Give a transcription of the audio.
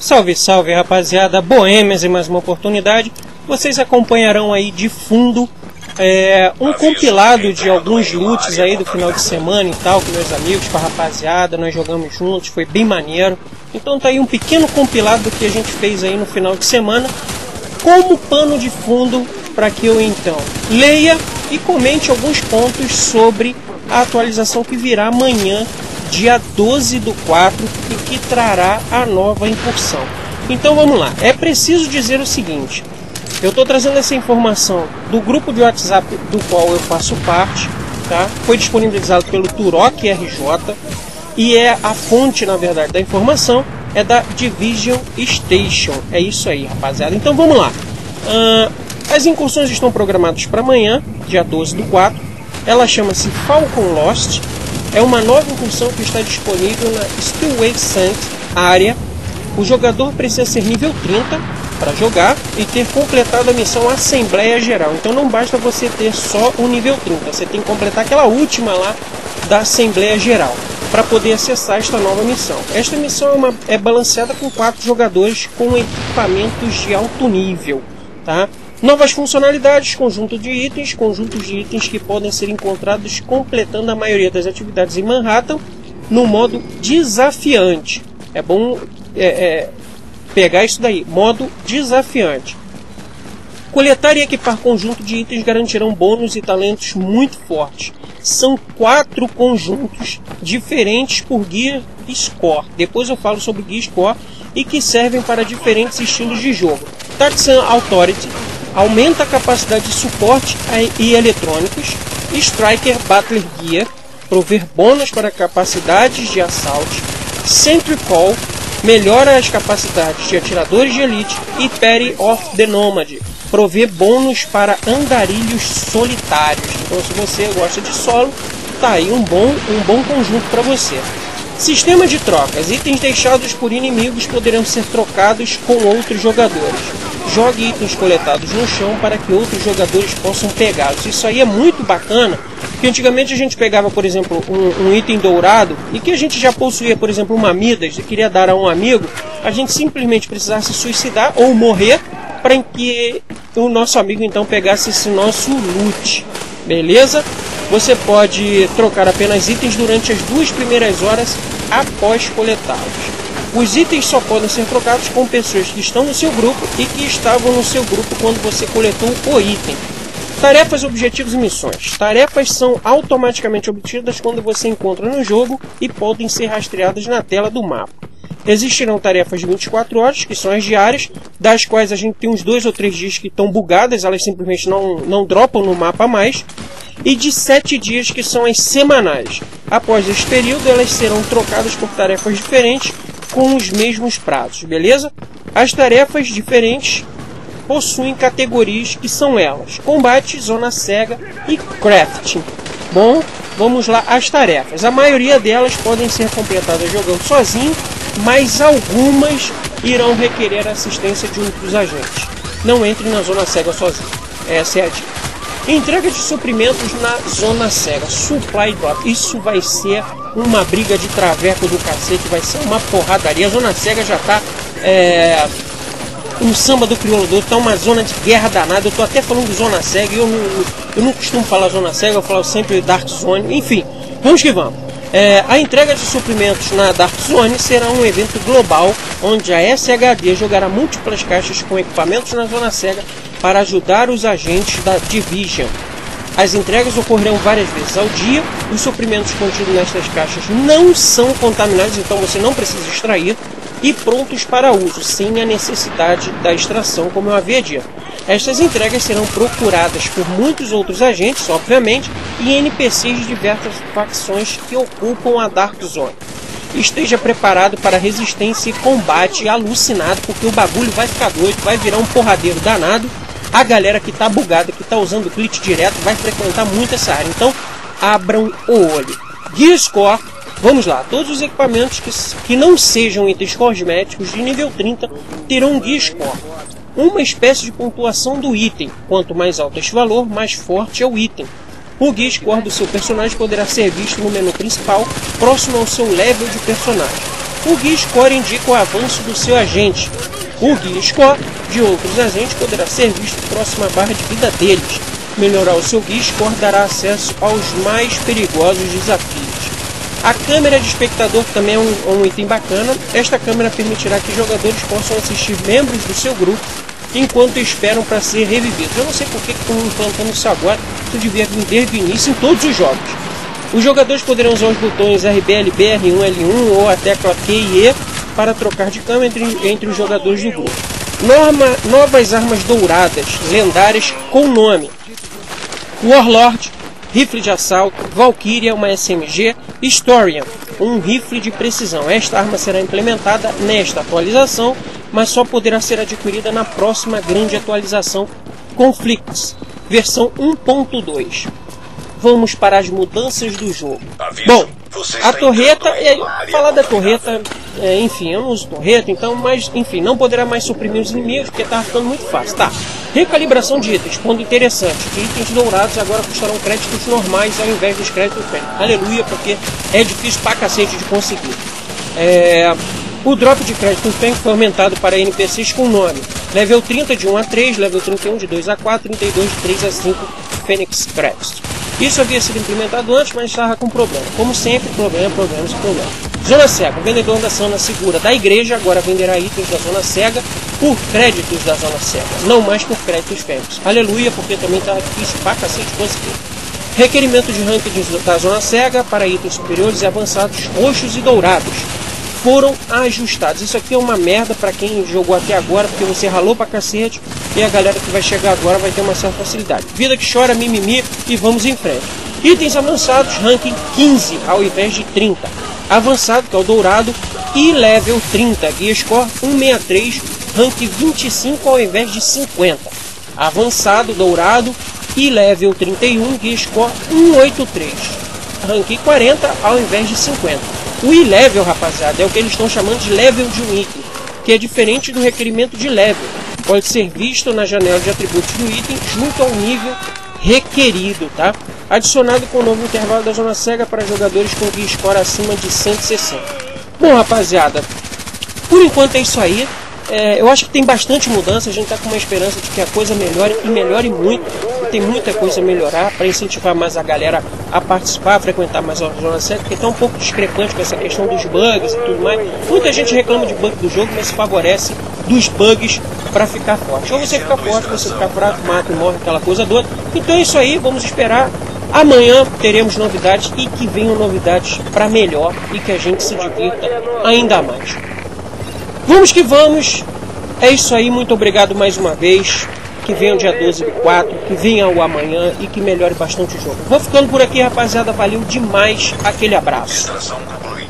Salve, salve, rapaziada, boêmias e mais uma oportunidade. Vocês acompanharão aí de fundo um compilado de alguns loots aí do final de semana e tal, com meus amigos, com a rapaziada, nós jogamos juntos, foi bem maneiro. Então tá aí um pequeno compilado do que a gente fez aí no final de semana, como pano de fundo para que eu então leia e comente alguns pontos sobre a atualização que virá amanhã, dia 12/4, e que trará a nova incursão. Então vamos lá, é preciso dizer o seguinte: eu estou trazendo essa informação do grupo de WhatsApp do qual eu faço parte, tá? Foi disponibilizado pelo Turok RJ e a fonte, na verdade, da informação é da Division Station. É isso aí, rapaziada. Então vamos lá. As incursões estão programadas para amanhã, dia 12/4. Ela chama-se Falcon Lost. É uma nova incursão que está disponível na Stillway Saint área. O jogador precisa ser nível 30 para jogar e ter completado a missão Assembleia Geral. Então não basta você ter só o nível 30, você tem que completar aquela última lá da Assembleia Geral para poder acessar esta nova missão. Esta missão é balanceada com 4 jogadores com equipamentos de alto nível, tá? Novas funcionalidades, conjuntos de itens que podem ser encontrados completando a maioria das atividades em Manhattan no modo desafiante. É bom pegar isso daí, modo desafiante. Coletar e equipar conjunto de itens garantirão bônus e talentos muito fortes. São 4 conjuntos diferentes por Gear Score. Depois eu falo sobre Gear Score e que servem para diferentes estilos de jogo. Taxan Authority aumenta a capacidade de suporte e eletrônicos. Striker Battler Gear prover bônus para capacidades de assalto. Sentry Call melhora as capacidades de atiradores de elite. E Party of the Nomad prover bônus para andarilhos solitários. Então, se você gosta de solo, tá aí um bom conjunto para você. Sistema de trocas. Itens deixados por inimigos poderão ser trocados com outros jogadores. Jogue itens coletados no chão para que outros jogadores possam pegá-los. Isso aí é muito bacana, porque antigamente a gente pegava, por exemplo, um item dourado e que a gente já possuía, por exemplo, uma Midas e queria dar a um amigo, a gente simplesmente precisava se suicidar ou morrer para que o nosso amigo então pegasse esse nosso loot, beleza? Você pode trocar apenas itens durante as 2 primeiras horas após coletá-los. Os itens só podem ser trocados com pessoas que estão no seu grupo e que estavam no seu grupo quando você coletou o item. Tarefas, objetivos e missões. Tarefas são automaticamente obtidas quando você encontra no jogo e podem ser rastreadas na tela do mapa. Existirão tarefas de 24 horas, que são as diárias, das quais a gente tem uns 2 ou 3 dias que estão bugadas, elas simplesmente não dropam no mapa mais, e de 7 dias, que são as semanais. Após esse período, elas serão trocadas por tarefas diferentes com os mesmos prazos, beleza? As tarefas diferentes possuem categorias que são elas: combate, zona cega e crafting. Bom, vamos lá às tarefas. A maioria delas podem ser completadas jogando sozinho, mas algumas irão requerer a assistência de um dos agentes. Não entre na zona cega sozinho. Essa é a dica. Entrega de suprimentos na zona cega. Supply drop. Isso vai ser uma briga de traveco do cacete. Vai ser uma porradaria. A zona cega já tá um samba do crioulo doido. Tá uma zona de guerra danada. Eu tô até falando de zona cega. Eu não costumo falar zona cega. Eu falo sempre Dark Zone. Enfim, vamos que vamos. A entrega de suprimentos na Dark Zone será um evento global, onde a SHD jogará múltiplas caixas com equipamentos na zona cega para ajudar os agentes da Division. As entregas ocorrerão várias vezes ao dia. Os suprimentos contidos nestas caixas não são contaminados, então você não precisa extrair, e prontos para uso, sem a necessidade da extração, como eu havia dito. Estas entregas serão procuradas por muitos outros agentes, obviamente, e NPCs de diversas facções que ocupam a Dark Zone. Esteja preparado para resistência e combate alucinado, porque o bagulho vai ficar doido, vai virar um porradeiro danado. A galera que tá bugada, que tá usando glitch direto, vai frequentar muito essa área. Então, abram o olho. Gear Score. Vamos lá. Todos os equipamentos que não sejam itens cosméticos de nível 30 terão Gear Score. Uma espécie de pontuação do item. Quanto mais alto este valor, mais forte é o item. O Gear Score do seu personagem poderá ser visto no menu principal, próximo ao seu level de personagem. o Guia Score indica o avanço do seu agente. O Guia Score de outros agentes poderá ser visto próximo à barra de vida deles. Melhorar o seu Guia Score dará acesso aos mais perigosos desafios. A câmera de espectador também é um item bacana. Esta câmera permitirá que jogadores possam assistir membros do seu grupo enquanto esperam para ser revividos. Eu não sei por que estão implantando isso agora, isso devia vir desde o início em todos os jogos. Os jogadores poderão usar os botões RBLB, R1, L1 ou a tecla Q e E para trocar de câmera entre os jogadores do grupo. Novas armas douradas, lendárias com nome: Warlord, rifle de assalto, Valkyria, uma SMG, Historian, um rifle de precisão. Esta arma será implementada nesta atualização, mas só poderá ser adquirida na próxima grande atualização Conflicts, versão 1.2. Vamos para as mudanças do jogo. Bom, a torreta, falar da torreta, enfim, eu não uso torreta, então, mas enfim, não poderá mais suprimir os inimigos, porque tá ficando muito fácil. Tá, recalibração de itens, ponto interessante, que itens dourados agora custarão créditos normais ao invés dos créditos fênix. Aleluia, porque é difícil pra cacete de conseguir. O drop de crédito fênix foi aumentado para NPCs com nome: level 30 de 1 a 3, level 31 de 2 a 4, 32 de 3 a 5 Fênix Créditos. Isso havia sido implementado antes, mas estava com problema. Como sempre, problemas. Zona Cega. O vendedor da zona segura da igreja agora venderá itens da Zona Cega por créditos da Zona Cega, não mais por créditos fênix. Aleluia, porque também estava difícil pra cacete conseguir. Requerimento de ranking da Zona Cega para itens superiores e avançados roxos e dourados foram ajustados. Isso aqui é uma merda para quem jogou até agora, porque você ralou pra cacete e a galera que vai chegar agora vai ter uma certa facilidade. Vida que chora, mimimi, e vamos em frente. Itens avançados, ranking 15 ao invés de 30. Avançado, que é o dourado, e level 30, Guia Score 163, ranking 25 ao invés de 50. Avançado, dourado e level 31, Guia Score 183, ranking 40 ao invés de 50. O E-Level, rapaziada, é o que eles estão chamando de level de um item, que é diferente do requerimento de level. Pode ser visto na janela de atributos do item junto ao nível requerido, tá? Adicionado com o novo intervalo da Zona Cega para jogadores com Guia Score acima de 160. Bom, rapaziada, por enquanto é isso aí. Eu acho que tem bastante mudança, a gente está com uma esperança de que a coisa melhore e melhore muito. Tem muita coisa a melhorar para incentivar mais a galera a participar, a frequentar mais a Zona Cega, porque está um pouco discrepante com essa questão dos bugs e tudo mais. Muita gente reclama de bug do jogo, mas favorece dos bugs para ficar forte. Ou você fica forte, ou você fica fraco, mata e morre, aquela coisa doida. Então é isso aí, vamos esperar. Amanhã teremos novidades e que venham novidades para melhor e que a gente se divirta ainda mais. Vamos que vamos, é isso aí, muito obrigado mais uma vez, que venha o dia 12 do 4, que venha o amanhã e que melhore bastante o jogo. Vou ficando por aqui, rapaziada, valeu demais, aquele abraço.